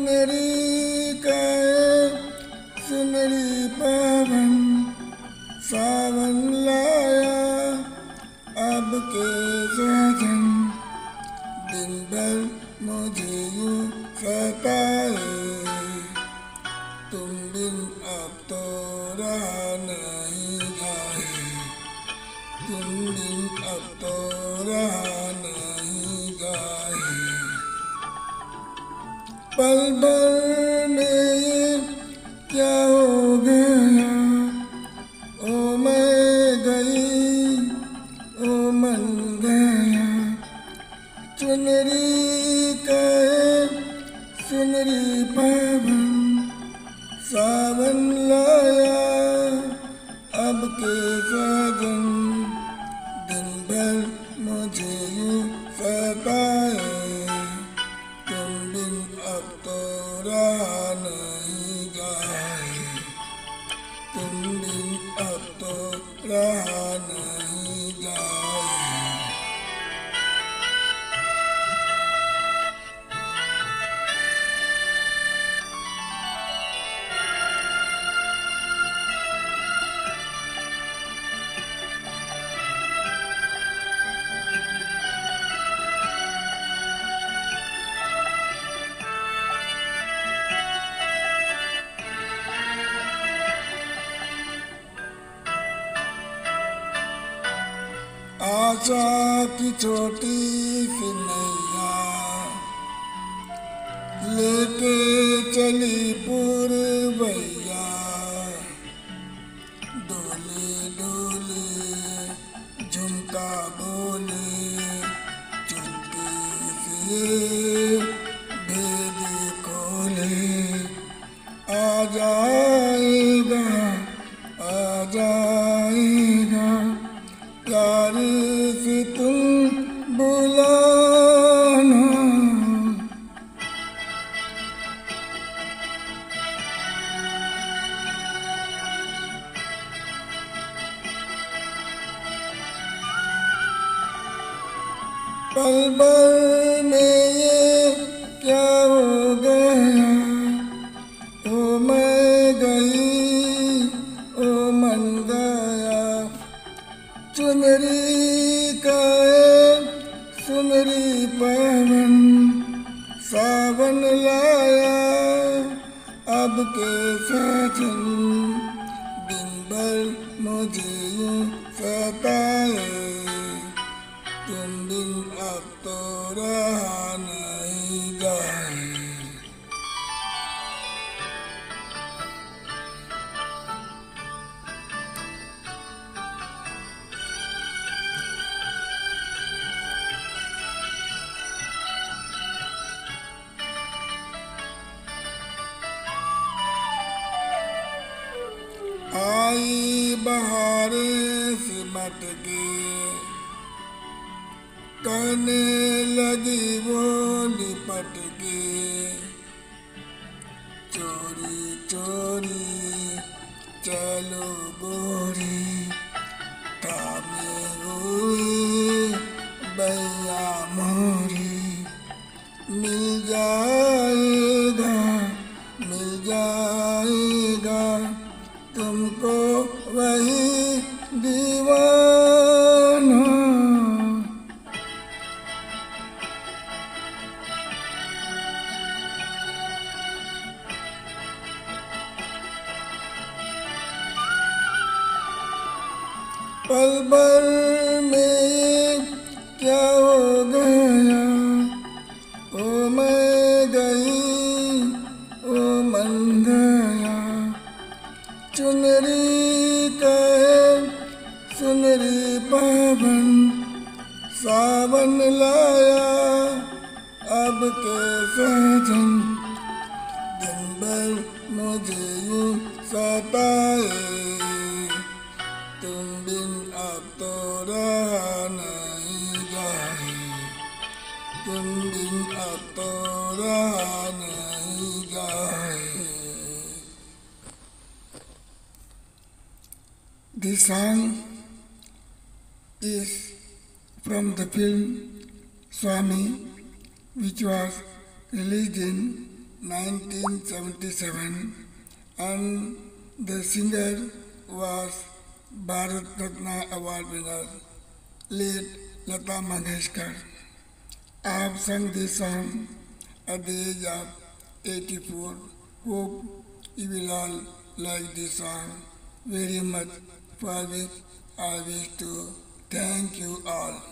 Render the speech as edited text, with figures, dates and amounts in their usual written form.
चुनरी काए सुनरी पावन सावन लाया अब के साजन दिन भर मुझे यूं सताए तुम बिन अब तो रहा नहीं जाए तुम बिन अब तो रहा नहीं जाए पल भर में ये क्या हो गया ओ मैं गई ओ मन गया चुनरी काए सुनरी पावन सावन लाया अब के साजन दिन भर मुझे यूं सताए तुम बिन अब तो रहा नहीं जाए तुम बिन अब तो रहा नहीं जाए आशा की छोटी सी नैया लेके चली पुरवैया डोले डोले झुमका बोले चुपके से भेद खोले आ जाएगा आ जाएगा प्यार से तुम बुलाना पल भर में ये क्या हो गया ओ मैं गई ओ मन गया चुनरी काए सुनरी पावन सावन लाया अब के साजन दिन भर मुझे यूं सताए तुम बिन अब तो रहा नहीं जाए आई बहारे सिमट के कहने लगी वो लिपट के चोरी चोरी चलो गोरी थामे हुई बैया मोरी मिल जाएगा तुमको वही दीवाना पल भर में क्या हो गया ओ मैं गई ओ मन गया चुनरी काए सुनरी पावन सावन लाया अब के साजन दिन भर मुझे यूं सताए तुम बिन अब तो रहा नहीं जाए तुम बिन अब तो रहा नहीं जाए This song is from the film Swami, which was released in 1977, and the singer was Bharat Ratna Award winner, late Lata Mangeshkar. I have sung this song at the age of 84. Hope you will all like this song very much, for which I wish to thank you all.